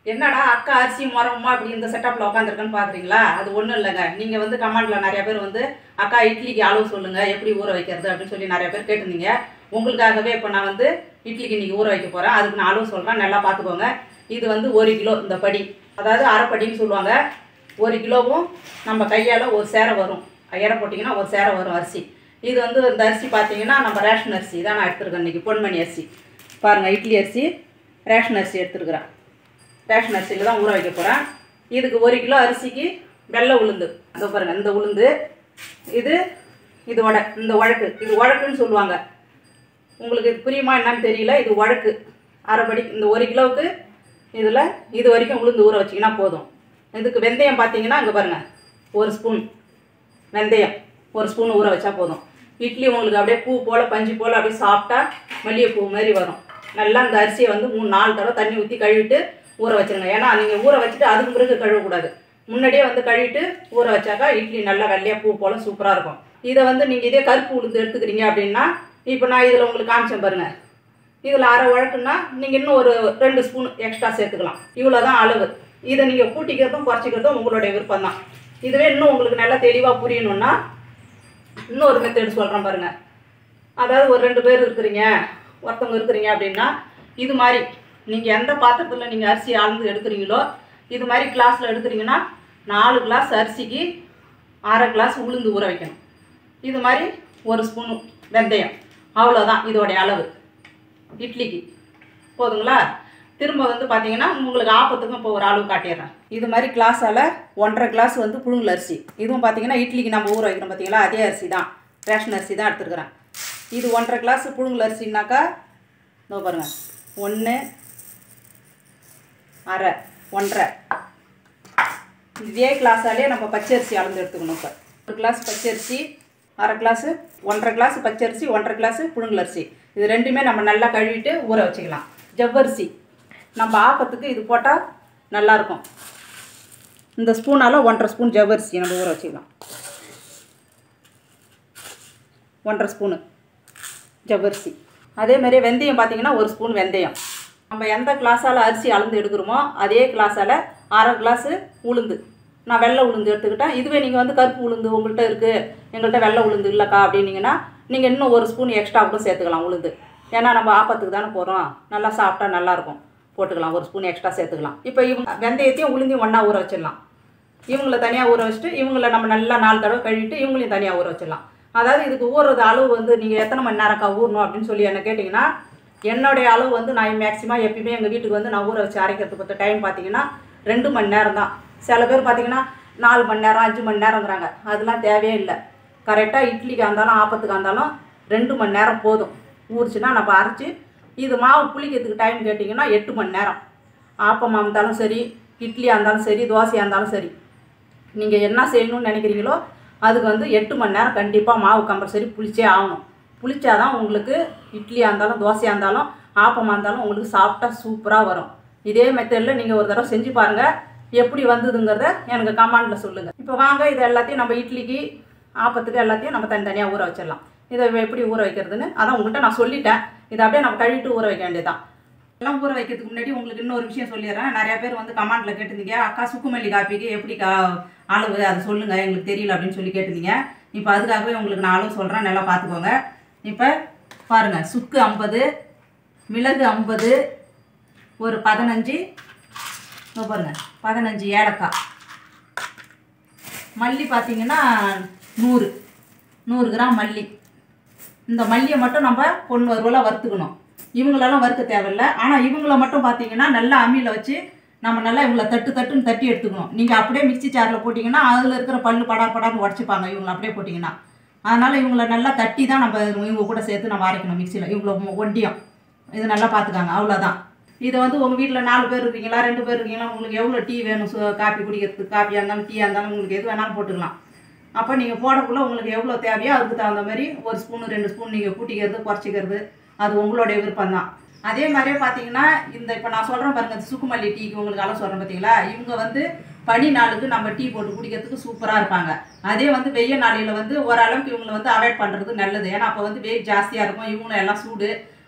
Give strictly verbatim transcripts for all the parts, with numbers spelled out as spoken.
என்னடா அக்கா அரிசி மரமா அப்படி இந்த செட்டப்பில் உட்காந்துருக்குன்னு பார்க்குறீங்களா? அது ஒன்றும் இல்லைங்க. நீங்கள் வந்து கமெண்டில் நிறைய பேர் வந்து அக்கா இட்லிக்கு அளவு சொல்லுங்கள், எப்படி ஊற வைக்கிறது அப்படின்னு சொல்லி நிறைய பேர் கேட்டிருந்தீங்க. உங்களுக்காகவே இப்போ நான் வந்து இட்லிக்கு இன்றைக்கி ஊற வைக்க போகிறேன். அதுக்கு நான் அளவு சொல்கிறேன், நல்லா பார்த்துக்கோங்க. இது வந்து ஒரு கிலோ இந்த படி, அதாவது அரைப்படின்னு சொல்லுவாங்க. ஒரு கிலோவும் நம்ம கையால் ஒரு சேரை வரும். எடை போட்டிங்கன்னா ஒரு சேரை வரும் அரிசி. இது வந்து இந்த அரிசி பார்த்தீங்கன்னா நம்ம ரேஷன் அரிசி தான் நான் எடுத்துருக்கேன் இன்றைக்கி. பொன்மணி அரிசி பாருங்கள், இட்லி அரிசி ரேஷன் அரிசி எடுத்துருக்குறேன். ரேஷன் அரிசியில் தான் ஊற வைக்க போகிறேன். இதுக்கு ஒரு கிலோ அரிசிக்கு வெள்ளை உளுந்து, அதோ பாருங்கள் இந்த உளுந்து, இது இது உட இந்த உழக்கு, இது உழக்குன்னு சொல்லுவாங்க. உங்களுக்கு இது புரியுமா என்னன்னு தெரியல. இது உழக்கு அரைப்படி. இந்த ஒரு கிலோவுக்கு இதில் இது வரைக்கும் உளுந்து ஊற வச்சிங்கன்னா போதும். இதுக்கு வெந்தயம் பார்த்தீங்கன்னா இங்கே பாருங்கள், ஒரு ஸ்பூன் வெந்தயம் ஒரு ஸ்பூன் ஊற வச்சா போதும். இட்லி உங்களுக்கு அப்படியே பூ போல் பஞ்சு போல் அப்படியே சாப்பிட்டா மல்லிகைப்பூ மாதிரி வரும். நல்லா இந்த அரிசியை வந்து மூணு நாலு தடவை தண்ணி ஊற்றி கழுவிட்டு ஊற வச்சுருங்க. ஏன்னா நீங்கள் ஊற வச்சுட்டு அதுக்கு பிறகு கழுவக்கூடாது. முன்னாடியே வந்து கழுவிட்டு ஊற வச்சாக்கா இட்லி நல்லா வெள்ளையாக பூ போல் சூப்பராக இருக்கும். இதை வந்து நீங்கள் இதே கருப்பு உளுந்து எடுத்துக்கிறீங்க அப்படின்னா, இப்போ நான் இதில் உங்களுக்கு காமிச்சேன் பாருங்கள், இதில் அரை உழக்குன்னா நீங்கள் இன்னும் ஒரு ரெண்டு ஸ்பூன் எக்ஸ்ட்ரா சேர்த்துக்கலாம். இவ்வளோ தான் அளவு. இதை நீங்கள் கூட்டிக்கிறதும் குறைச்சிக்கிறதும் உங்களுடைய விருப்பம் தான். இதுவே இன்னும் உங்களுக்கு நல்லா தெளிவாக புரியணுன்னா இன்னொரு மெத்தட் சொல்கிறேன் பாருங்கள். அதாவது ஒரு ரெண்டு பேர் இருக்கிறீங்க, ஒருத்தவங்க இருக்கிறீங்க அப்படின்னா, இது மாதிரி நீங்கள் எந்த பாத்திரத்தில் நீங்கள் அரிசி அளந்து எடுக்கிறீங்களோ இது மாதிரி கிளாஸில் எடுக்கிறீங்கன்னா நாலு கிளாஸ் அரிசிக்கு அரை கிளாஸ் உளுந்து ஊற வைக்கணும். இது மாதிரி ஒரு ஸ்பூனு வெந்தயம், அவ்வளோதான் இதோடைய அளவு இட்லிக்கு. போதுங்களா? திரும்ப வந்து பார்த்தீங்கன்னா உங்களுக்கு ஆப்பத்துக்கும் இப்போ ஒரு அளவு காட்டிடுறேன். இது மாதிரி கிளாஸால் ஒன்றரை கிளாஸ் வந்து புழுங்கல் அரிசி. இதுவும் பார்த்தீங்கன்னா இட்லிக்கு நம்ம ஊற வைக்கிறோம் பார்த்தீங்களா, அதே அரிசி தான், ரேஷன் அரிசி தான் எடுத்துருக்குறேன். இது ஒன்றரை கிளாஸ் புழுங்கல் அரிசின்னாக்கா இதோ பாருங்கள், ஒன்று அரை ஒன்றரை. இதே கிளாஸாலே நம்ம பச்சரிசி அளந்து எடுத்துக்கணும். இப்போ ஒரு கிளாஸ் பச்சரிசி, அரை கிளாஸு, ஒன்றரை கிளாஸ் பச்சரிசி, ஒன்றரை கிளாஸு புழுங்கல் அரிசி. இது ரெண்டுமே நம்ம நல்லா கழுவிட்டு ஊற வச்சுக்கலாம். ஜவ்வரிசி நம்ம ஆப்பத்துக்கு இது போட்டால் நல்லாயிருக்கும். இந்த ஸ்பூனால் ஒன்றரை ஸ்பூன் ஜவ்வரிசி நம்ம ஊற வச்சுக்கலாம். ஒன்றரை ஸ்பூனு ஜவ்வரிசி. அதேமாதிரி வெந்தயம் பார்த்திங்கன்னா ஒரு ஸ்பூன் வெந்தயம். நம்ம எந்த கிளாஸால் அரிசி அளந்து எடுக்கிறோமோ அதே கிளாஸால் அரை கிளாஸு உளுந்து, நான் வெள்ளை உளுந்து எடுத்துக்கிட்டேன். இதுவே நீங்கள் வந்து கருப்பு உளுந்து உங்கள்கிட்ட இருக்குது, எங்கள்கிட்ட வெள்ளை உளுந்து இல்லைக்கா அப்படின்னீங்கன்னா நீங்கள் இன்னும் ஒரு ஸ்பூன் எக்ஸ்ட்ரா கூட சேர்த்துக்கலாம் உளுந்து. ஏன்னா நம்ம ஆப்பத்துக்கு தானே போகிறோம், நல்லா சாப்பிட்டா நல்லாயிருக்கும், போட்டுக்கலாம், ஒரு ஸ்பூன் எக்ஸ்ட்ரா சேர்த்துக்கலாம். இப்போ இவங்க வெந்தயத்தையும் உளுந்தையும் ஒன்றா ஊற வச்சிடலாம். இவங்கள தனியாக ஊற வச்சுட்டு இவங்கள நம்ம நல்லா நாலு தடவை கழுவிட்டு இவங்களையும் தனியாக ஊற வச்சிடலாம். அதாவது இதுக்கு ஊறுறது அளவு வந்து நீங்கள் எத்தனை மணி நேரம்க்கா ஊறணும் அப்படின்னு சொல்லி என்ன கேட்டிங்கன்னா, என்னுடைய அளவு வந்து நான் மேக்ஸிமம் எப்பயுமே எங்கள் வீட்டுக்கு வந்து நான் ஊற வச்சு அரைக்கிறதுக்கு பற்ற டைம் பார்த்தீங்கன்னா ரெண்டு மணி நேரம் தான். சில பேர் பார்த்தீங்கன்னா நாலு மணி நேரம் அஞ்சு மணி நேரங்கிறாங்க. அதெல்லாம் தேவையே இல்லை. கரெக்டாக இட்லிக்காக இருந்தாலும் ஆப்பத்துக்காக இருந்தாலும் ரெண்டு மணி நேரம் போதும். ஊறிச்சுன்னா நம்ம அரைச்சி இது மாவு புளிக்கிறதுக்கு டைம் கேட்டிங்கன்னா எட்டு மணி நேரம். ஆப்பமாக இருந்தாலும் சரி, இட்லியாக இருந்தாலும் சரி, தோசையாக இருந்தாலும் சரி, நீங்கள் என்ன செய்யணும்னு நினைக்கிறீங்களோ அதுக்கு வந்து எட்டு மணி நேரம் கண்டிப்பாக மாவு கம்பல்சரி புளிச்சே ஆகணும். புளிச்சாதான் உங்களுக்கு இட்லியாக இருந்தாலும் தோசையாக இருந்தாலும் ஆப்பமாக இருந்தாலும் உங்களுக்கு சாப்பிட்டா சூப்பராக வரும். இதே மெத்தடில் நீங்கள் ஒரு தடவை செஞ்சு பாருங்கள், எப்படி வந்ததுங்கிறத எனக்கு கமெண்டில் சொல்லுங்கள். இப்போ வாங்க இது எல்லாத்தையும் நம்ம இட்லிக்கு ஆப்பத்துக்கு எல்லாத்தையும் நம்ம தனித்தனியாக ஊற வச்சிடலாம். இதை எப்படி ஊற வைக்கிறதுன்னு அதான் உங்கள்கிட்ட நான் சொல்லிட்டேன். இதை அப்படியே நம்ம கழுவிட்டு ஊற வைக்க வேண்டியதான். எல்லாம் ஊற வைக்கிறதுக்கு முன்னாடி உங்களுக்கு இன்னொரு விஷயம் சொல்லிடுறேன். நிறையா பேர் வந்து கமெண்டில் கேட்டிருந்தீங்க, அக்கா சுக்குமல்லி காப்பிக்கு எப்படி கா அளவு அது சொல்லுங்கள் எங்களுக்கு தெரியல அப்படின்னு சொல்லி கேட்டிருந்தீங்க. இப்போ அதுக்காகவே உங்களுக்கு நான் அளவு சொல்கிறேன், நல்லா பார்த்துக்கோங்க. இப்போ பாருங்கள், சுக்கு ஐம்பது, மிளகு ஐம்பது, ஒரு பதினஞ்சு, பாருங்கள் பதினஞ்சு ஏலக்காய், மல்லி பார்த்தீங்கன்னா நூறு நூறு கிராம் மல்லி. இந்த மல்லியை மட்டும் நம்ம பொண்ணு வறுவலாக வறுத்துக்கணும். இவங்களெல்லாம் வறுக்க தேவையில்லை. ஆனால் இவங்கள மட்டும் பார்த்தீங்கன்னா நல்லா அம்மியில் வச்சு நம்ம நல்லா இவங்களை தட்டு தட்டுன்னு தட்டி எடுத்துக்கணும். நீங்கள் அப்படியே மிக்சி ஜாரில் போட்டிங்கன்னா அதில் இருக்கிற பல்லு படார் படார்னு உடச்சிப்பாங்க இவங்களை அப்படியே போட்டிங்கன்னா. அதனால் இவங்களை நல்லா தட்டி தான் நம்ம இவங்க கூட சேர்த்து நம்ம அரைக்கணும் மிக்சியில். இவங்கள ஒண்டியம் இது நல்லா பார்த்துக்காங்க, அவ்வளோதான். இதை வந்து உங்கள் வீட்டில் நாலு பேர் இருக்கீங்களா, ரெண்டு பேர் இருக்கீங்களா, உங்களுக்கு எவ்வளோ டீ வேணும், காப்பி குடிக்கிறதுக்கு, காப்பியாக இருந்தாலும் டீயாக இருந்தாலும் உங்களுக்கு எது வேணாலும் போட்டுக்கலாம். அப்போ நீங்கள் போடக்குள்ளே உங்களுக்கு எவ்வளோ தேவையோ அதுக்கு தகுந்த மாதிரி ஒரு ஸ்பூனு ரெண்டு ஸ்பூன் நீங்கள் கூட்டிக்கிறது குறைச்சிக்கிறது அது உங்களுடைய விருப்பம் தான். அதே மாதிரியே பார்த்தீங்கன்னா இந்த இப்போ நான் சொல்கிறேன் பாருங்கள், சுக்குமல்லி டீக்கு உங்களுக்கு அளவு சொல்கிறேன் பார்த்தீங்களா, இவங்க வந்து பனி நாளுக்கு நம்ம டீ போட்டு குடிக்கிறதுக்கு சூப்பராக இருப்பாங்க. அதே வந்து வெய்ய நாளையில் வந்து ஓரளவுக்கு இவங்களை வந்து அவாய்ட் பண்ணுறது நல்லது. ஏன்னா அப்போ வந்து வெயில் ஜாஸ்தியாக இருக்கும், இவங்களும் எல்லாம் சூடு,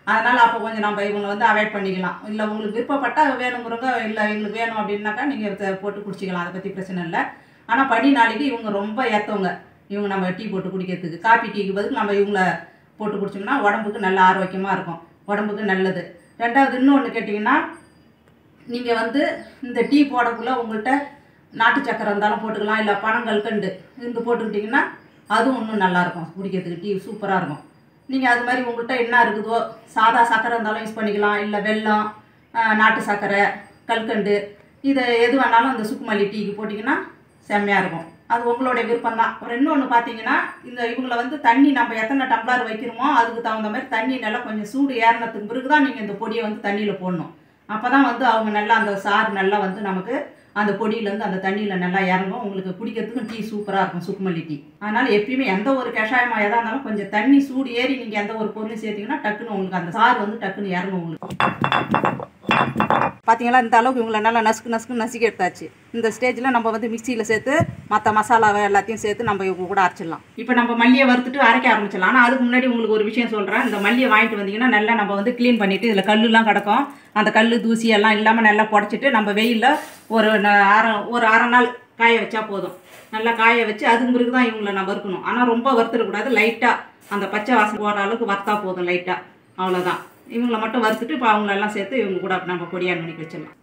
அதனால் அப்போ கொஞ்சம் நம்ம இவங்களை வந்து அவாய்ட் பண்ணிக்கலாம். இல்லை உங்களுக்கு விருப்பப்பட்டால் வேணுங்கிறவங்க இல்லை எங்களுக்கு வேணும் அப்படின்னாக்கா நீங்கள் போட்டு குடிச்சிக்கலாம், அதை பற்றி பிரச்சனை இல்லை. ஆனால் பனி நாளைக்கு இவங்க ரொம்ப ஏற்றவங்க, இவங்க நம்ம டீ போட்டு குடிக்கிறதுக்கு. காப்பி டீக்கு பதில் நம்ம இவங்களை போட்டு குடிச்சோம்னா உடம்புக்கு நல்ல ஆரோக்கியமாக இருக்கும், உடம்புக்கு நல்லது. ரெண்டாவது இன்னொன்று கேட்டிங்கன்னா, நீங்கள் வந்து இந்த டீ போடக்குள்ளே உங்கள்கிட்ட நாட்டு சக்கரை இருந்தாலும் போட்டுக்கலாம், இல்லை பனங்கல்கண்டு இருந்து போட்டுக்கிட்டிங்கன்னா அதுவும் இன்னும் நல்லாயிருக்கும், குடிக்கிறதுக்கு டீ சூப்பராக இருக்கும். நீங்கள் அது மாதிரி உங்கள்கிட்ட என்ன இருக்குதோ சாதா சக்கரை இருந்தாலும் யூஸ் பண்ணிக்கலாம், இல்லை வெல்லம், நாட்டு சக்கரை, கல்கண்டு, இதை எது வேணாலும் அந்த சுக்குமல்லி டீக்கு போட்டிங்கன்னா செம்மையாக இருக்கும். அது உங்களுடைய விருப்பம் தான். அப்புறம் இன்னொன்று பார்த்தீங்கன்னா, இந்த இவங்களை வந்து தண்ணி நம்ம எத்தனை டம்ளர் வைக்கிறோமோ அதுக்கு தகுந்த மாதிரி தண்ணி நல்லா கொஞ்சம் சூடு ஏறினதுக்கு பிறகு தான் நீங்கள் இந்த பொடியை வந்து தண்ணியில் போடணும். அப்போ தான் வந்து அவங்க நல்லா அந்த சாறு நல்லா வந்து நமக்கு அந்த பொடியிலேருந்து அந்த தண்ணியில் நல்லா இறங்கும். உங்களுக்கு குடிக்கிறதுக்கும் டீ சூப்பராக இருக்கும், சுக்குமல்லி டீ. அதனால் எப்பயுமே எந்த ஒரு கஷாயமாக எதாக இருந்தாலும் கொஞ்சம் தண்ணி சூடு ஏறி நீங்கள் எந்த ஒரு பொருளும் சேர்த்திங்கன்னா டக்குன்னு உங்களுக்கு அந்த சாறு வந்து டக்குன்னு இறங்கும் உங்களுக்கு. பார்த்தீங்களா, இந்த அளவுக்கு இவங்களை நல்லா நசுக்கு நசுக்கு நசுக்கி எடுத்தாச்சு. இந்த ஸ்டேஜில் நம்ம வந்து மிக்சியில் சேர்த்து மற்ற மசாலாவை எல்லாத்தையும் சேர்த்து நம்ம இவங்க கூட அரைச்சிடலாம். இப்போ நம்ம மல்லியை வறுத்துட்டு அரைக்க ஆரம்பிச்சிடலாம். ஆனால் அதுக்கு முன்னாடி உங்களுக்கு ஒரு விஷயம் சொல்கிறேன். இந்த மல்லியை வாங்கிட்டு வந்தீங்கன்னா நல்லா நம்ம வந்து க்ளீன் பண்ணிவிட்டு இதில் கல்லுலாம் கிடக்கும், அந்த கல் தூசி எல்லாம் இல்லாமல் நல்லா புடச்சிட்டு நம்ம வெயிலில் ஒரு அரை ஒரு அரை நாள் காய வச்சா போதும். நல்லா காய வச்சு அதுக்கு பிறகு தான் இவங்களை நான் வறுக்கணும். ஆனால் ரொம்ப வறுத்துடக்கூடாது, லைட்டாக அந்த பச்சை வாசனை போகிற அளவுக்கு வறுத்தா போதும், லைட்டாக, அவ்வளோதான். இவங்களை மட்டும் வறுத்துட்டு இப்போ அவங்களெல்லாம் சேர்த்து இவங்க கூட நம்ம பொடியாக பண்ணிக்க வச்சிடலாம்.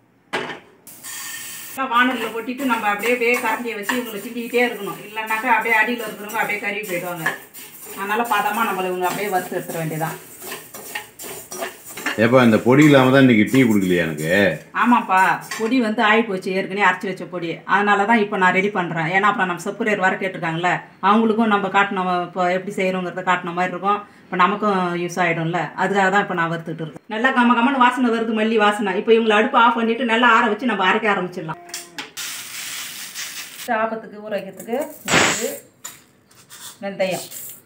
வானலில் கொட்டிட்டு நம்ம அப்படியே அப்படியே கரண்டியை வச்சு இவங்களை கிண்டிக்கிட்டே இருக்கணும், இல்லைன்னாக்கா அப்படியே அடியில் இருக்கிறவங்க அப்படியே கருவி போயிடுவாங்க. அதனால் பதமாக நம்மளை இவங்க அப்படியே வறுத்து எடுத்துட வேண்டியதான். ஏப்பா இந்த பொடி இல்லாமல் தான் இன்றைக்கி டீ குடிக்கலையா எனக்கு? ஆமாப்பா, பொடி வந்து ஆகி போச்சு, ஏற்கனவே அரைச்சி வச்ச பொடி. அதனால தான் இப்போ நான் ரெடி பண்ணுறேன். ஏன்னா அப்புறம் நம்ம சப்புரியர் வர கேட்டிருக்காங்களே, அவங்களுக்கும் நம்ம காட்டின இப்போ எப்படி செய்கிறோங்கிறத காட்டின மாதிரி இருக்கும், இப்போ நமக்கும் யூஸ் ஆகிடும்ல, அதுக்காக தான் இப்போ நான் வறுத்துட்டு இருக்கேன். நல்லா கம்ம கம்மன்னு வாசனை வருது, மல்லி வாசனை. இப்போ இவங்களை அடுப்பு ஆஃப் பண்ணிவிட்டு நல்லா ஆற வச்சு நம்ம அரைக்க ஆரம்பிச்சிடலாம். ஆப்பத்துக்கு ஊற வைக்கிறதுக்கு வெந்தயம்,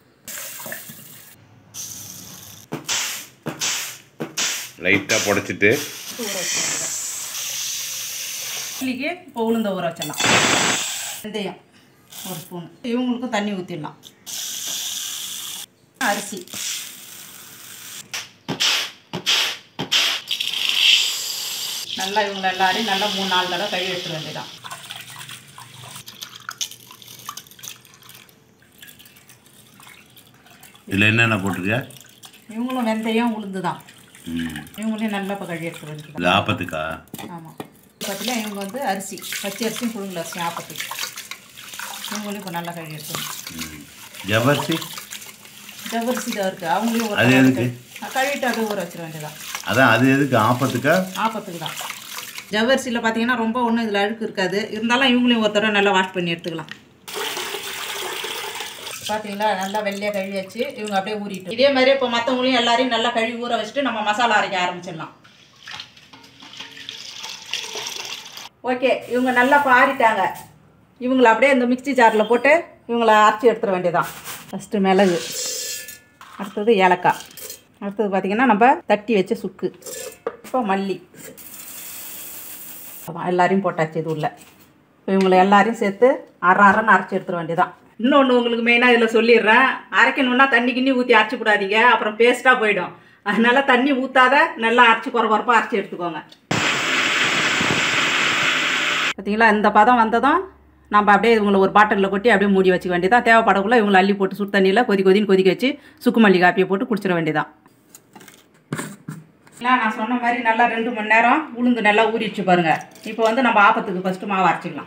லைட்டாக புடச்சிட்டு ஊற வச்சுக்கலாம். இட்லிக்கு இப்போ உளுந்த ஊற வச்சிடலாம். வெந்தயம் ஒரு ஸ்பூன், இவங்களுக்கும் தண்ணி ஊற்றிடலாம். அரிசி நல்லா இவங்களை எல்லாரையும் நல்லா மூணு நாலு தடவை கழுவி எடுத்துட வேண்டியதான். இதில் என்னென்ன போட்டிருக்க? இவங்களும் வெந்தயம் உளுந்து தான், இவங்களையும் நல்லா இப்போ கழுவி எடுத்துட வேண்டியதான். இது ஆப்பத்துக்கா? ஆமாம். பார்த்தீங்கன்னா இவங்க வந்து அரிசி பச்சை அரிசியும் புழுங்கல் அரிசியும் ஆப்பத்துக்கு, இவங்களையும் இப்போ நல்லா கழுவி எடுத்துக்கணும். ஜவ்வரிசி? ஜவ்வரிசி தான் இருக்குது, அவங்களையும் ஒரு அது எதுக்கு? கழுவிட்டு அதை ஊற வச்சிட வேண்டியதான். அதான் அது எதுக்கு? ஆப்பத்துக்கா? ஆப்பத்துக்கு தான். ஜவ்வரிசியில் பார்த்தீங்கன்னா ரொம்ப ஒன்றும் இதில் அழுக்கு இருக்காது, இருந்தாலும் இவங்களையும் ஒரு தடவை நல்லா வாஷ் பண்ணி எடுத்துக்கலாம். பார்த்தீங்களா, நல்லா வெள்ளையாக கழுவி வச்சு இவங்க அப்படியே ஊறிட்டு, இதே மாதிரி இப்போ மற்றவங்களையும் எல்லாரையும் நல்லா கழுவி ஊற வச்சுட்டு நம்ம மசாலா அரைக்க ஆரம்பிச்சிடலாம். ஓகே, இவங்க நல்லா பாரிட்டாங்க. இவங்களை அப்படியே இந்த மிக்சி ஜாரில் போட்டு இவங்களை அரைச்சி எடுத்துட வேண்டியதான். ஃபஸ்ட்டு மிளகு, அடுத்தது ஏலக்காய், அடுத்தது பார்த்திங்கன்னா நம்ம தட்டி வச்ச சுக்கு, இப்போ மல்லி, எல்லாரையும் போட்டாச்சு இது உள்ள. இப்போ இவங்களை எல்லாரையும் சேர்த்து அரை அரைன்னு அரைச்சி எடுத்துட வேண்டியதான். இன்னொன்று உங்களுக்கு மெயினாக இதில் சொல்லிடுறேன், அரைக்கணுன்னா தண்ணி கிண்ணி ஊற்றி அரைச்சி கூடாதீங்க, அப்புறம் பேஸ்ட்டாக போயிடும். அதனால் தண்ணி ஊற்றாத நல்லா அரைச்சி குறை குறைப்பாக அரைச்சி எடுத்துக்கோங்க. பார்த்தீங்களா, இந்த பதம் வந்ததும் நம்ம அப்படியே இவங்களை ஒரு பாட்டிலில் கொட்டி அப்படியே மூடி வச்சுக்க வேண்டியதான். தேவைப்படக்குள்ள இவங்களை அள்ளி போட்டு சுடு தண்ணியில் கொதி கொதின்னு கொதிக்க வச்சு சுக்குமல்லி காப்பியை போட்டு குடிச்சிட வேண்டியதான். நான் சொன்ன மாதிரி நல்லா ரெண்டு மணி நேரம் உளுந்து நல்லா ஊறிடுச்சு பாருங்கள். இப்போ வந்து நம்ம ஆப்பத்துக்கு ஃபஸ்ட்டு மாவு அரைச்சிக்கலாம்.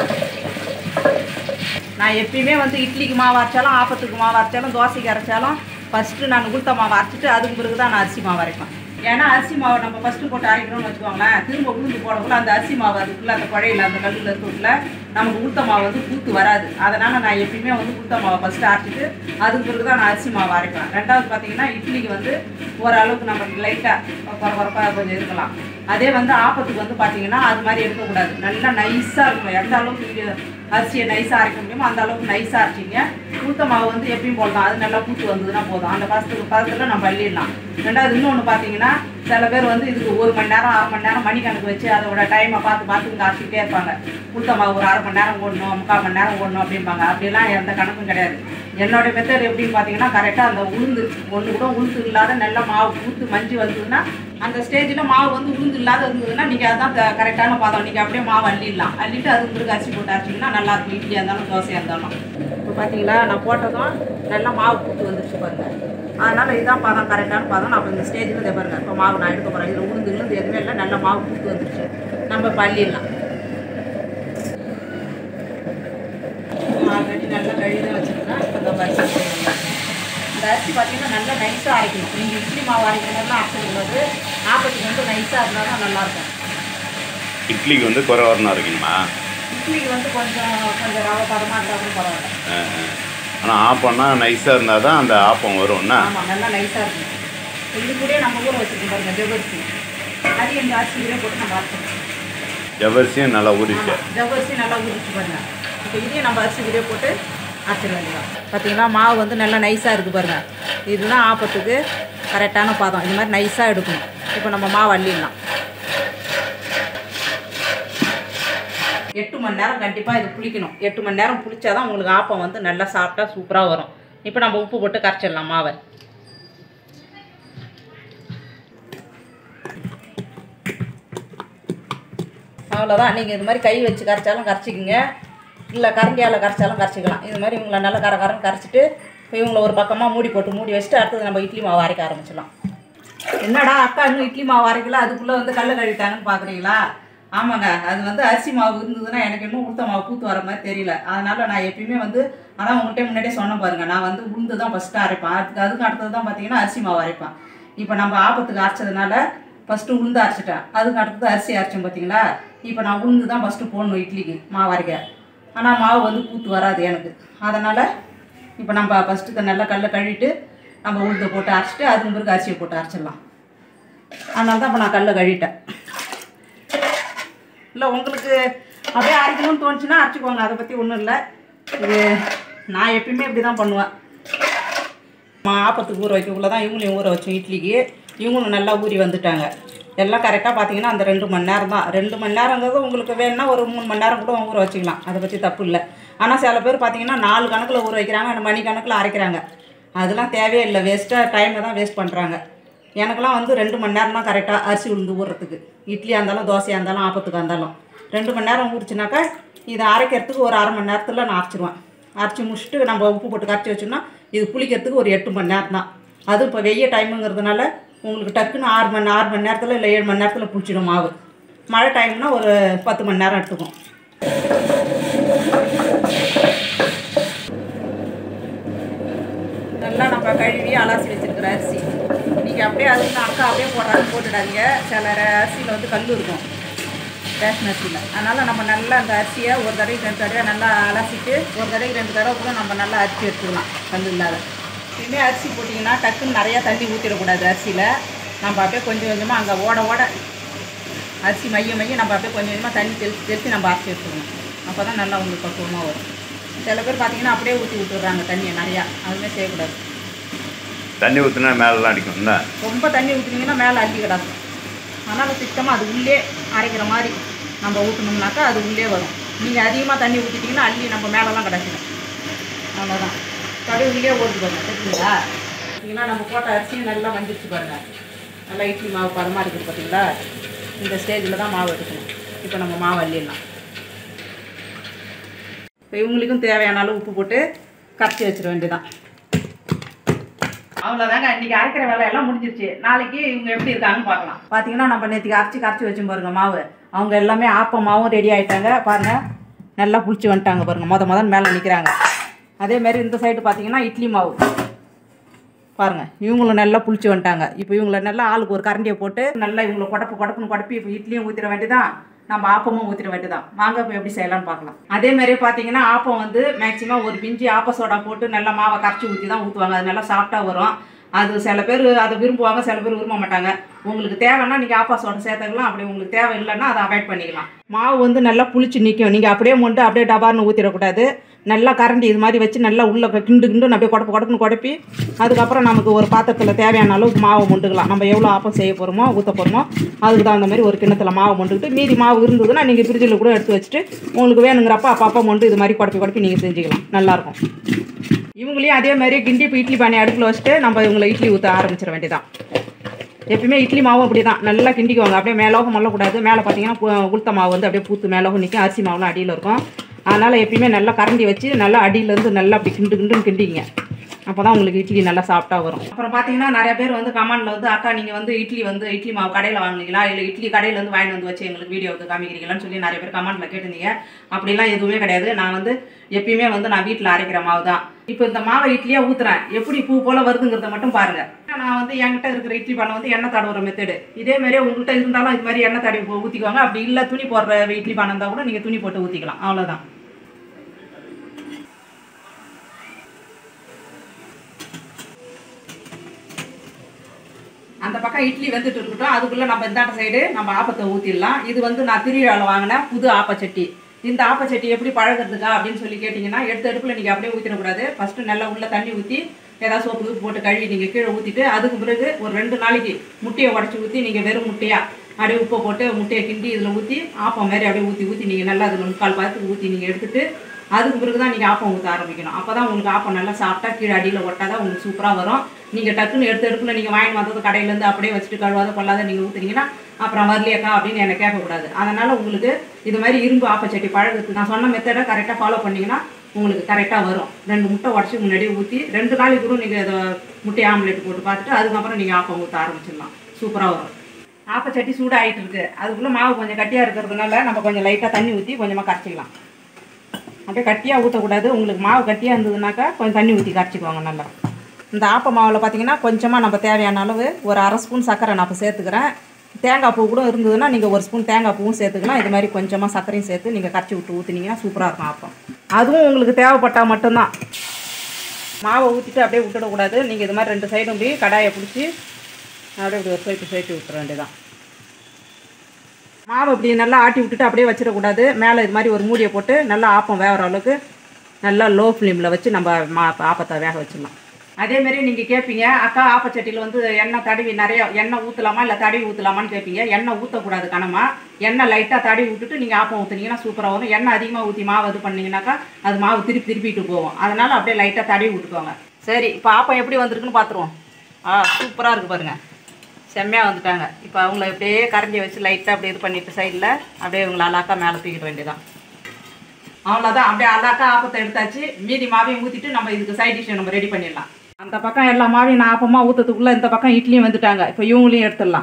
நான் எப்பயுமே வந்து இட்லிக்கு மாவு அரைச்சாலும் ஆப்பத்துக்கு மாவு அரைச்சாலும் தோசைக்கு அரைச்சாலும் ஃபஸ்ட்டு நான் உளுத்த மாவு அரைச்சிட்டு அதுக்கு பிறகு தான் நான் அரிசி மாவு அரைப்பேன். ஏன்னா அரிசி மாவை நம்ம ஃபஸ்ட்டு போட்டு அரைக்கிறோம்னு வச்சுக்கோங்களேன், திரும்ப உளுந்து போடக்குள்ள அந்த அரிசி மாவு அதுக்குள்ளே அந்த குழையில் அந்த கல்லில் இருக்கக்குள்ள நமக்கு உளுத்த மாவு வந்து பூத்து வராது. அதனால் நான் எப்பயுமே வந்து உளுத்த மாவை ஃபஸ்ட்டு அரைச்சிட்டு அதுக்கு பிறகு தான் நான் அரிசி மாவு அரைப்பேன். ரெண்டாவது பார்த்தீங்கன்னா இட்லிக்கு வந்து ஓரளவுக்கு நம்ம லைட்டாக குறை குறைப்பாக கொஞ்சம் இருக்கலாம். அதே வந்து ஆப்பத்துக்கு வந்து பார்த்தீங்கன்னா அது மாதிரி எடுக்கக்கூடாது, நல்லா நைஸாக இருக்கணும். எந்த அளவுக்கு அரிசியை நைஸாக அரைக்க முடியுமோ அந்த அளவுக்கு நைஸாக அரைச்சிங்க. உளுத்த மாவு வந்து எப்பயும் போடலாம், அது நல்லா பூத்து வந்ததுன்னா போதும். அந்த பதத்துக்கு பதத்தில் நம்ம அள்ளிடலாம். ரெண்டாவது இன்னொன்று பார்த்தீங்கன்னா சில பேர் வந்து இதுக்கு ஒரு மணி நேரம் அரை மணி நேரம் மணிக்கணக்கு வச்சு அதோட டைமை பார்த்து பார்த்து இங்கே அரைச்சிக்கிட்டே இருப்பாங்க. உளுத்த மாவு ஒரு அரை மணி நேரம் ஓடணும், முக்கால் மணி நேரம் ஓடணும் அப்படிம்பாங்க. அப்படிலாம் எந்த கணக்கும் கிடையாது. என்னோடய மெத்தட் எப்படின்னு பார்த்தீங்கன்னா கரெக்டாக அந்த உளுந்து ஒன்று கூட உளுந்து இல்லாத நல்ல மாவு ஊற்று மஞ்சு வந்ததுன்னா அந்த ஸ்டேஜில் மாவு வந்து உளுந்து இல்லாத இருந்ததுன்னா நீங்கள் அதுதான் கரெக்டான பாதம். நீங்கள் அப்படியே மாவு அள்ளிடலாம். அள்ளிட்டு அது உங்களுக்கு அரிசி போட்டு அரைச்சிங்கன்னா நல்லாயிருக்கும். இட்லியாக இருந்தாலும் தோசையாக இருந்தாலும். இப்போ பார்த்தீங்களா நான் போட்டதும் நல்லா மாவு கூட்டு வந்துருச்சு பாருங்கள். அதனால் இதுதான் பாதம் கரெக்டான பாதம். நான் இப்போ இந்த ஸ்டேஜில் இதை பாருங்கள். இப்போ மாவு நான் எடுக்க போகிறேன். இதில் உளுந்து இருந்து எதுவுமே இல்லை. நல்ல மாவு கூட்டு வந்துருச்சு. நம்ம இப்போ அள்ளிடலாம். ஆல்ரெடி நல்லா கழுவி வச்சுருக்கேன். இப்போ இந்த அரிசி போடணும். இந்த அரிசி பார்த்தீங்கன்னா நல்லா நைஸாக அரைக்கணும். நீங்கள் இட்லி மாவு அரைக்கிறதுலாம் அரைச்சிருக்கிறது ஆப்பத்துக்கு வந்து நைஸாக இருந்தால் தான் நல்லாயிருக்கும். இட்லிக்கு வந்து குறை வரணும் அரைக்கணுமா? இட்லிக்கு வந்து கொஞ்சம் கொஞ்சம் ரவை பதமாக இருந்தாலும் பரவாயில்ல. ஆனால் ஆப்பம்னா நைஸாக இருந்தால் தான் அந்த ஆப்பம் வரும்னா? ஆமாம், நல்லா நைஸாக இருக்கும். இது கூட நம்ம ஊற வச்சுருக்கோம் பாருங்க ஜவ்வரிசி. அது இந்த அரிசியிலே போட்டு நம்ம அரைச்சிக்கணும். ஜவ்வரிசியும் நல்லா ஊறிச்சு. ஜவ்வரிசி நல்லா ஊறிச்சு பாருங்க. இப்போ இதையும் நம்ம அரிசி கூட போட்டு அரைச்சிட வேண்டியதான். பார்த்தீங்கன்னா மாவு வந்து நல்லா நைஸாக இருக்குது பாருங்கள். இதுதான் ஆப்பத்துக்கு கரெக்டான பாதம். இது மாதிரி நைஸாக எடுக்கணும். இப்போ நம்ம மாவு அள்ளிடலாம். எட்டு மணி நேரம் கண்டிப்பாக இது புளிக்கணும். எட்டு மணி நேரம் புளிச்சா தான் உங்களுக்கு ஆப்பம் வந்து நல்லா சாப்பிட்டா சூப்பராக வரும். இப்போ நம்ம உப்பு போட்டு கரைச்சிடலாம் மாவை. அவ்வளோதான். நீங்கள் இது மாதிரி கை வச்சு கரைச்சாலும் கரைச்சிக்கிங்க, இல்லை கரண்டியால் கரைச்சாலும் கரைச்சிக்கலாம். இது மாதிரி இவங்களை நல்லா கரை கரன்னு கரைச்சிட்டு இப்போ இவங்களை ஒரு பக்கமாக மூடி போட்டு மூடி வச்சுட்டு அடுத்தது நம்ம இட்லி மாவு அரைக்க ஆரம்பிச்சிடலாம். என்னடா அக்கா இன்னும் இட்லி மாவு அரைக்கல, அதுக்குள்ளே வந்து கல்லை கழுவிட்டாங்கன்னு பார்க்குறீங்களா? ஆமாங்க, அது வந்து அரிசி மாவு இருந்ததுன்னா எனக்கு இன்னும் உளுத்த மாவு பூத்து வர மாதிரி தெரியல. அதனால் நான் எப்பயுமே வந்து அதான் உங்கள்கிட்ட முன்னாடியே சொன்னேன் பாருங்கள். நான் வந்து உளுந்து தான் ஃபஸ்ட்டு அரைப்பேன். அதுக்கு அதுக்கு அடுத்தது தான் பார்த்தீங்கன்னா அரிசி மாவு அரைப்பேன். இப்போ நம்ம ஆப்பத்துக்கு அரைச்சதுனால ஃபஸ்ட்டு உளுந்து அரைச்சிட்டேன். அதுக்கு அடுத்தது அரிசி அரைச்சேன் பார்த்தீங்களா? இப்போ நான் உளுந்து தான் ஃபஸ்ட்டு போடணும் இட்லிக்கு மாவு அரைக்க. ஆனால் மாவு வந்து பூத்து வராது எனக்கு. அதனால் இப்போ நம்ம ஃபஸ்ட்டு நல்லா கல்லை கழுவிட்டு நம்ம உளுந்தை போட்டு அரைச்சிட்டு அதுக்கு பிறகு அரிசியை போட்டு அரைச்சிடலாம். அதனால தான் இப்போ நான் கல்லை கழுவிட்டேன். இல்லை உங்களுக்கு அப்படியே அரைக்கணும்னு தோணுச்சுன்னா அரைச்சிக்கோங்க. அதை பற்றி ஒன்றும் இல்லை. இது நான் எப்பயுமே இப்படி தான் பண்ணுவேன். ஆப்பத்துக்கு ஊற வைக்கக்குள்ள தான் இவங்களையும் ஊற வச்சோம் இட்லிக்கு. இவங்களும் நல்லா ஊறி வந்துட்டாங்க. எல்லாம் கரெக்டாக பார்த்தீங்கன்னா அந்த ரெண்டு மணி நேரம் தான். ரெண்டு மணி நேரங்கிறது உங்களுக்கு வேணும்னா ஒரு மூணு மணி நேரம் கூட ஊற வச்சுக்கலாம். அதை பற்றி தப்பு இல்லை. ஆனால் சில பேர் பார்த்தீங்கன்னா நாலு கணக்கில் ஊற வைக்கிறாங்க, மணி கணக்கில் அரைக்கிறாங்க. அதெல்லாம் தேவையே இல்லை. வேஸ்ட்டாக டைமை தான் வேஸ்ட் பண்ணுறாங்க. எனக்கெல்லாம் வந்து ரெண்டு மணி நேரம் தான் கரெக்டாக அரிசி உளுந்து ஊறுறதுக்கு. இட்லியாக இருந்தாலும் தோசையாக இருந்தாலும் ஆப்பத்துக்காக இருந்தாலும் ரெண்டு மணி நேரம் ஊறிச்சுனாக்கா இதை அரைக்கிறதுக்கு ஒரு அரை மணி நேரத்தில் நான் அரைச்சிடுவேன். அரைச்சி முடிச்சுட்டு நம்ம உப்பு போட்டு கரைச்சி வச்சோம்னா இது புளிக்கிறதுக்கு ஒரு எட்டு மணி நேரம் தான். அதுவும் இப்போ வெய்ய டைமுங்கிறதுனால உங்களுக்கு டக்குன்னு ஆறு மணி ஆறு மணி நேரத்தில் இல்லை ஏழு மணி நேரத்தில் புளிச்சிடும் மாவு. மழை டைம்னா ஒரு பத்து மணி நேரம் எடுத்துக்கும். நல்லா நம்ம கழுவி அலசி வச்சுருக்கிற அரிசி நீங்கள் அப்படியே அதுக்கு அக்கா அப்படியே போடுறாங்க போட்டுடாதீங்க. சில அரிசியில் வந்து கல் இருக்கும் ரேஷன் அரிசியில். அதனால் நம்ம நல்லா அந்த அரிசியை ஒரு தடவைக்கு ரெண்டு தடவை நல்லா அலசிட்டு ஒரு தடவைக்கு ரெண்டு தடவை கூட நம்ம நல்லா அரிசி எடுத்துக்கலாம் கல் இல்லாத. இதுமாரி அரிசி போட்டிங்கன்னா டக்குன்னு நிறையா தண்ணி ஊற்றிடக்கூடாது அரிசியில். நம்ம அப்படியே கொஞ்சம் கொஞ்சமாக அங்கே ஓட ஓட அரிசி மைய மைய நம்ம அப்படியே கொஞ்சம் கொஞ்சமாக தண்ணி தெளித்து தெளித்து நம்ம அரைச்சி எடுத்துக்கணும். அப்போ தான் நல்லா உங்களுக்கு பக்குவமாக வரும். சில பேர் பார்த்தீங்கன்னா அப்படியே ஊற்றி விட்டுடுறாங்க தண்ணியை நிறையா. அதுவுமே செய்யக்கூடாது. தண்ணி ஊற்றினா மேலெலாம் அடிக்கும்ல. ரொம்ப தண்ணி ஊற்றினீங்கன்னா மேலே அள்ளி கிடக்கும். அதனால் திட்டமாக அது உள்ளே அரைக்கிற மாதிரி நம்ம ஊற்றணும்னாக்கா அது உள்ளே வரும். நீங்கள் அதிகமாக தண்ணி ஊற்றிட்டிங்கன்னா அள்ளி நம்ம மேலெலாம் கிடச்சிடும். அவ்வளோதான். அப்படியே உள்ளே ஓடுது பாருங்கள். தெரியுங்களா? பார்த்தீங்கன்னா நம்ம போட்ட அரிசியும் நல்லா வந்துடுச்சு பாருங்கள். நல்லா இட்லி மாவு பதமாக இருக்குது பார்த்தீங்களா? இந்த ஸ்டேஜில் தான் மாவு எடுக்கணும். இப்போ நம்ம மாவு அள்ளிடலாம். இப்போ இவங்களுக்கும் தேவையான அளவு உப்பு போட்டு கரைச்சி வச்சிட வேண்டியதான். அவ்வளோதாங்க. இன்றைக்கி அரைக்கிற வேலையெல்லாம் முடிஞ்சிருச்சு. நாளைக்கு இவங்க எப்படி இருக்காங்கன்னு பார்க்கலாம். பார்த்தீங்கன்னா நம்ம நேற்றுக்கு அரைச்சி கரைச்சி வச்சு பாருங்க மாவு. அவங்க எல்லாமே ஆப்ப மாவும் ரெடி ஆகிட்டாங்க பாருங்கள். நல்லா புளிச்சு வந்துட்டாங்க பாருங்கள். மொத மொதல் மேலே நிற்கிறாங்க. அதேமாரி இந்த சைடு பார்த்தீங்கன்னா இட்லி மாவு பாருங்கள். இவங்களும் நல்லா புளிச்சு வந்துட்டாங்க. இப்போ இவங்களை நல்லா ஆளுக்கு ஒரு கரண்டியை போட்டு நல்லா இவங்களை கொடப்பு கொடப்புன்னு கொடப்பி இப்போ இட்லியும் ஊற்றிட வேண்டியதான், நம்ம ஆப்பமும் ஊற்றிட வேண்டியதான். வாங்க இப்போ எப்படி செய்யலாம்னு பார்க்கலாம். அதேமாரி பார்த்தீங்கன்னா ஆப்பம் வந்து மேக்ஸிமம் ஒரு பிஞ்சு ஆப்ப சோடா போட்டு நல்லா மாவை கரைச்சி ஊற்றி தான் ஊற்றுவாங்க. அது நல்லா சாஃப்டாக வரும். அது சில பேர் அதை விரும்புவாங்க, சில பேர் விரும்ப மாட்டாங்க. உங்களுக்கு தேவைன்னா நீங்கள் ஆப்பா சோடா சேர்த்துக்கலாம். அப்படி உங்களுக்கு தேவை இல்லைன்னா அதை அவாய்ட் பண்ணிக்கலாம். மாவு வந்து நல்லா புளிச்சு நிற்கும். நீங்கள் அப்படியே மொண்டு அப்படியே டபார்னு ஊற்றிடக்கூடாது. நல்லா கரண்டி இது மாதிரி வச்சு நல்லா உள்ளே கிண்டு கிண்டு அப்படியே குடப்பு குடப்புன்னு குடப்பி அதுக்கப்புறம் நமக்கு ஒரு பாத்திரத்தில் தேவையான அளவுக்கு மாவு மொண்டுக்கலாம். நம்ம எவ்வளோ ஆப்பம் செய்ய போகிறோமோ ஊற்ற போகிறோமோ அதுக்கு தகுந்த மாதிரி ஒரு கிண்ணத்தில் மாவு மொண்டுக்கிட்டு மீதி மாவு இருந்ததுன்னா நீங்கள் ஃப்ரிட்ஜில் கூட எடுத்து வச்சுட்டு உங்களுக்கு வேணுங்கிறப்ப அப்போ அப்போ மொண்டு இது மாதிரி குடப்பி குடப்பி நீங்கள் செஞ்சுக்கலாம். நல்லாயிருக்கும். இவங்களையும் அதே மாதிரி கிண்டி இப்போ இட்லி பானை அடுப்பில் வச்சுட்டு நம்ம இவங்களை இட்லி ஊற்ற ஆரம்பிச்சிட வேண்டியதான். எப்பயுமே இட்லி மாவும் அப்படி தான் நல்லா கிண்டிக்குவாங்க. அப்படியே மேலோகம் மல்லக்கூடாது. மேலே பார்த்தீங்கன்னா உளுத்த மாவு வந்து அப்படியே பூத்து மேலோகம் நிற்கும். அரிசி மாவுலாம் அடியில் இருக்கும். அதனால் எப்பயுமே நல்லா கரண்டி வச்சு நல்லா அடியிலேருந்து நல்லா அப்படி கிண்டு கிண்டுன்னு கிண்டிங்க. அப்போ தான் உங்களுக்கு இட்லி நல்லா சாஃப்டாக வரும். அப்புறம் பார்த்தீங்கன்னா நிறைய பேர் வந்து கமெண்டில் வந்து அக்கா நீங்கள் வந்து இட்லி வந்து இட்லி மாவு கடையில் வாங்குனீங்களா இல்லை இட்லி கடையிலேருந்து வாங்கி வந்து வச்சு எங்களுக்கு வீடியோவுக்கு காமிக்கிறீங்களான்னு சொல்லி நிறைய பேர் கமெண்டில் கேட்டிருந்தீங்க. அப்படிலாம் எதுவுமே கிடையாது. நான் வந்து எப்பயுமே வந்து நான் வீட்டில் அரைக்கிற மாவு தான். இப்போ இந்த மாவை இட்லியாக ஊற்றுறேன் எப்படி பூ போல் வருதுங்கிறத மட்டும் பாருங்கள். நான் வந்து என்கிட்ட இருக்கிற இட்லி பானை வந்து எண்ணெய் தடவுற மெத்தடு. இதே மாதிரியே உங்கள்கிட்ட இருந்தாலும் இது மாதிரி எண்ணெய் தடவி ஊற்றிக்குவாங்க. அப்படி இல்லை துணி போடுற இட்லி பானை இருந்தால் கூட நீங்கள் துணி போட்டு ஊற்றிக்கலாம். அவ்வளோதான். அந்த பக்கம் இட்லி வந்துட்டு இருக்கட்டும். அதுக்குள்ளே நம்ம இந்தாட்ட சைடு நம்ம ஆப்பத்தை ஊற்றிடலாம். இது வந்து நான் திருவிழாவில் வாங்கின புது ஆப்பச்சட்டி. இந்த ஆப்பச்சட்டி எப்படி பழகிறதுக்கா அப்படின்னு சொல்லி கேட்டிங்கன்னா எடுத்த அடுப்பில் நீங்கள் அப்படியே ஊற்றிடக்கூடாது. ஃபஸ்ட்டு நல்லா உள்ளே தண்ணி ஊற்றி ஏதாவது சோப்பு போட்டு கழுவி நீங்கள் கீழே ஊற்றிட்டு அதுக்கு பிறகு ஒரு ரெண்டு நாளைக்கு முட்டையை உடச்சி ஊற்றி நீங்கள் வெறும் முட்டையாக அப்படியே உப்பை போட்டு முட்டையை கிண்டி இதில் ஊற்றி ஆப்பம் மாதிரி அப்படியே ஊற்றி ஊற்றி நீங்கள் நல்லா அதில் முக்கால் பார்த்து ஊற்றி நீங்கள் எடுத்துகிட்டு அதுக்கு பிறகு தான் நீங்கள் ஆப்பம் ஊற்ற ஆரம்பிக்கணும். அப்போ தான் உங்களுக்கு ஆப்பம் நல்லா சாப்பிட்டா கீழே அடியில் ஒட்டாதான் உங்களுக்கு சூப்பராக வரும். நீங்கள் டக்குன்னு எடுத்து எடுப்பில் நீங்கள் வாங்கி வந்தது கடையிலேருந்து அப்படியே வச்சுட்டு கழுவாத கொள்ளாத நீங்கள் ஊற்றுனீங்கன்னா அப்புறம் வரலையாக்கா அப்படின்னு என்னை கேட்கக்கூடாது. அதனால் உங்களுக்கு இது மாதிரி இரும்பு ஆப்பச்சட்டி பழகுறதுக்கு நான் சொன்ன மெத்தடை கரெக்டாக ஃபாலோ பண்ணிங்கன்னா உங்களுக்கு கரெக்டாக வரும். ரெண்டு முட்டை உடச்சி முன்னாடியே ஊற்றி ரெண்டு நாளைக்கு கூட நீங்கள் இதை முட்டை ஆம்லேட் போட்டு பார்த்துட்டு அதுக்கப்புறம் நீங்கள் ஆப்பம் ஊற்ற ஆரம்பிச்சிடலாம். சூப்பராக வரும். ஆப்பச்சட்டி சூடாகிட்டு இருக்குது. அதுக்குள்ளே மாவு கொஞ்சம் கட்டியாக இருக்கிறதுனால நம்ம கொஞ்சம் லைட்டாக தண்ணி ஊற்றி கொஞ்சமாக கரைச்சிக்கலாம். அப்படியே கட்டியாக ஊற்றக்கூடாது. உங்களுக்கு மாவு கட்டியாக இருந்ததுனாக்கா கொஞ்சம் தண்ணி ஊற்றி கரைச்சிக்குவாங்க நல்லா. இந்த ஆப்ப மாவில் பார்த்தீங்கன்னா கொஞ்சமாக நம்ம தேவையான அளவு ஒரு அரை ஸ்பூன் சர்க்கரை நான் இப்போ சேர்த்துக்கிறேன். தேங்காய் பூ கூட இருந்ததுன்னா நீங்கள் ஒரு ஸ்பூன் தேங்காய் பூவும் சேர்த்துக்கலாம். இது மாதிரி கொஞ்சமாக சர்க்கரையும் சேர்த்து நீங்கள் கரைச்சி விட்டு ஊற்றினீங்கன்னா சூப்பராக இருக்கும் ஆப்பம். அதுவும் உங்களுக்கு தேவைப்பட்டால் மட்டும்தான். மாவை ஊற்றிட்டு அப்படியே விட்டுடக்கூடாது. நீங்கள் இது மாதிரி ரெண்டு சைடும் போய் கடாயை பிடிச்சி அப்படியே இப்படி ஒரு சைட்டு சைட்டு விட்டுற வேண்டியதான். மாவு இப்படி நல்லா ஆட்டி விட்டுட்டு அப்படியே வச்சிடக்கூடாது. மேலே இது மாதிரி ஒரு மூடியை போட்டு நல்லா ஆப்பம் வேகிற அளவுக்கு நல்லா லோ ஃப்ளேமில் வச்சு நம்ம மா ஆப்பத்தை வேக வச்சிடலாம். அதேமாரி நீங்கள் கேட்பீங்க அக்கா ஆப்பச்சட்டியில் வந்து எண்ணெய் தடவி நிறைய எண்ணெய் ஊற்றலாமா இல்லை தடவி ஊற்றலாமான்னு கேட்பீங்க. எண்ணெய் ஊற்றக்கூடாது கனமாக. எண்ணெய் லைட்டாக தடவி விட்டுட்டு நீங்கள் ஆப்பம் ஊற்றுனீங்கன்னா சூப்பராக வரும். எண்ணெய் அதிகமாக ஊற்றி மாவு இது பண்ணிங்கனாக்கா அது மாவு திருப்பி திருப்பிட்டு போகும். அதனால் அப்படியே லைட்டாக தடவி விட்டுக்கோங்க. சரி, இப்போ ஆப்பம் எப்படி வந்திருக்குன்னு பார்த்துருவோம். ஆ சூப்பராக இருக்குது பாருங்கள். செம்மையாக வந்துட்டாங்க. இப்போ அவங்கள அப்படியே கரண்டி வச்சு லைட்டாக அப்படியே இது பண்ணிவிட்டு சைடில் அப்படியே இவங்களை அலாக்கா மேலே தூக்கிட வேண்டியதான். அவ்வளோதான். அப்படியே அலாக்கா ஆப்பத்தை எடுத்தாச்சு. மீதி மாவையும் ஊற்றிட்டு நம்ம இதுக்கு சைட் டிஷ்ஷை நம்ம ரெடி பண்ணிடலாம். அந்த பக்கம் எல்லா மாவையும் நான் ஆப்பமாக ஊற்றத்துக்குள்ளே இந்த பக்கம் இட்லியும் வந்துட்டாங்க. இப்போ இவங்களையும் எடுத்துடலாம்.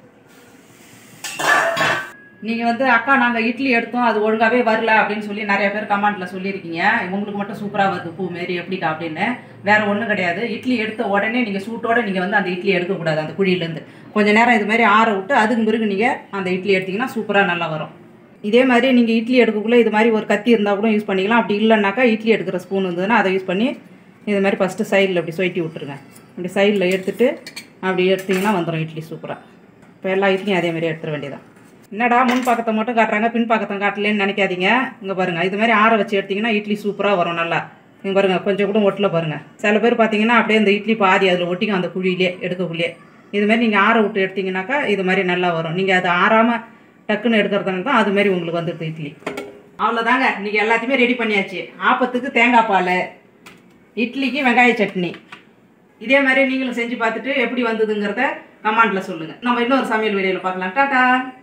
நீங்கள் வந்து அக்கா நாங்கள் இட்லி எடுத்தோம் அது ஒழுங்காகவே வரல அப்படின்னு சொல்லி நிறைய பேர் கமெண்ட்டில் சொல்லியிருக்கீங்க. உங்களுக்கு மட்டும் சூப்பராக வருது பூ மாரி எப்படிக்கா அப்படின்னு. வேறு ஒன்றும் கிடையாது. இட்லி எடுத்த உடனே நீங்கள் சூட்டோடு நீங்கள் வந்து அந்த இட்லி எடுக்கக்கூடாது. அந்த குழியிலேருந்து கொஞ்சம் நேரம் இது மாதிரி ஆற விட்டு அதுக்கு பிறகு நீங்கள் அந்த இட்லி எடுத்திங்கன்னா சூப்பராக நல்லா வரும். இதே மாதிரி நீங்கள் இட்லி எடுக்கக்குள்ளே இது மாதிரி ஒரு கத்தி இருந்தால் கூட யூஸ் பண்ணிக்கலாம். அப்படி இல்லைனாக்கா இட்லி எடுக்கிற ஸ்பூன் இருந்ததுன்னா அதை யூஸ் பண்ணி இது மாதிரி ஃபஸ்ட்டு சைடில் அப்படி சொயிட்டி விட்டுருங்க. அப்படி சைடில் எடுத்துகிட்டு அப்படி எடுத்திங்கன்னா வந்துடும் இட்லி சூப்பராக. இப்போ எல்லா இட்லியும் அதே மாதிரி எடுத்துட வேண்டியதான். என்னடா முன் பக்கத்தை மட்டும் காட்டுறாங்க பின் பக்கத்தை காட்டலேன்னு நினைக்காதீங்க. இங்கே பாருங்கள் இது மாதிரி ஆற வச்சு எடுத்திங்கன்னா இட்லி சூப்பராக வரும் நல்லா. இங்கே பாருங்கள் கொஞ்சம் கூட ஒட்டில் பாருங்கள். சில பேர் பார்த்தீங்கன்னா அப்படியே இந்த இட்லி பாதி அதில் ஒட்டிக்கும் அந்த குழியிலே எடுக்கக்குள்ளே. இதுமாரி நீங்கள் ஆற விட்டு எடுத்திங்கனாக்கா இது மாதிரி நல்லா வரும். நீங்கள் அது ஆறாமல் டக்குன்னு எடுக்கிறதுனால தான் அதுமாரி உங்களுக்கு வந்துடுது இட்லி. அவ்வளோதாங்க. நீங்கள் எல்லாத்தையுமே ரெடி பண்ணியாச்சு. ஆப்பத்துக்கு தேங்காய் பால், இட்லிக்கு வெங்காய சட்னி. இதே மாதிரி நீங்களும் செஞ்சு பார்த்துட்டு எப்படி வந்ததுங்கிறத கமெண்ட்டில் சொல்லுங்கள். நம்ம இன்னொரு சமையல் வீடியோவில் பார்க்கலாம். டாட்டா.